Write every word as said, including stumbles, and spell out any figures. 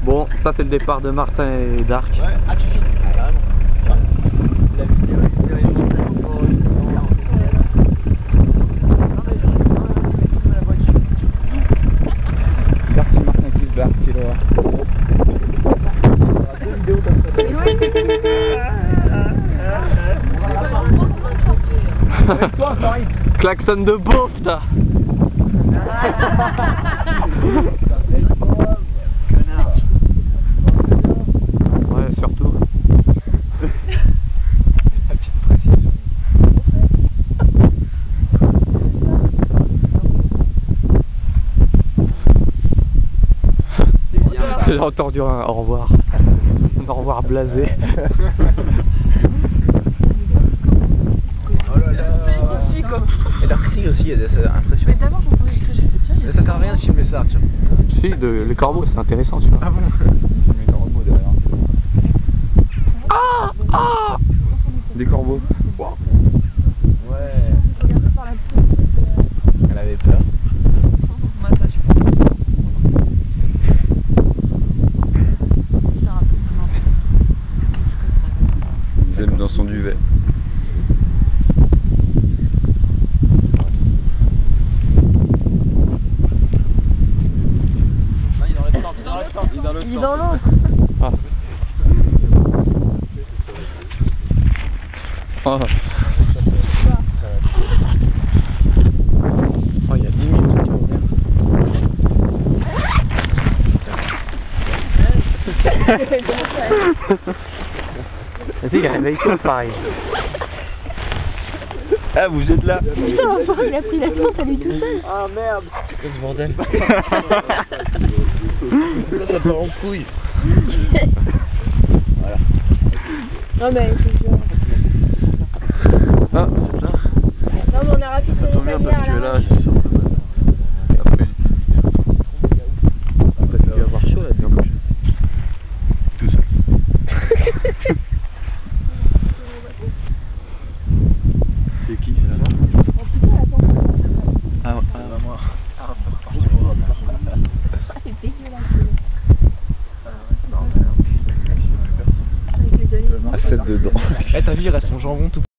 Bon, ça c'est le départ de Martin et d'Arc. Ouais, ah tu filmes. Ah, carrément. La vidéo est sérieusement Merci Martin qui se barre, quelle horreur. deux vidéos comme ça. Avec toi, Paris. Klaxon de beauf, ça. Ouais, surtout. La petite précision. J'ai entendu un au revoir. Un au revoir blasé. Oh là là. Et leur cri aussi, c'est impressionnant. Mais d'abord j'entendais que j'ai fait tiens. Mais ça sert à rien de filmer ça, tiens. Si, de, les corbeaux, c'est intéressant, tu vois. Ah bon? Mais dans le mot derrière. Ah ah des corbeaux. Wow. Ouais. Regardez par la pluie. Elle avait peur. Moi ça je pense. Ça rappelle comment. Il aime dans son duvet. Il est dans le temps, il est dans le temps. Il est dans l'eau. Ah. Oh. Oh, il y a dix minutes qui vont venir. Vas-y, il réveille tout pareil. Ah, vous êtes là. Putain, l'enfant il a pris la plante à lui tout seul. Ah merde. Qu'est-ce que bordel? Ça part en couille. Voilà. Non mais c'est sûr. Ah, c'est là. Non mais on a raffiné Ça les tombe bien parce panières que là. là, je suis sur le banane. Après, Après, tu vas avoir chaud là-dedans. tout seul. C'est qui, c'est là? En tout cas attends. Ah, Ah bah moi. Ah, C'est dégueulasse. non, Avec les olives. À sept dedans. Eh, t'as vu, il reste son jambon tout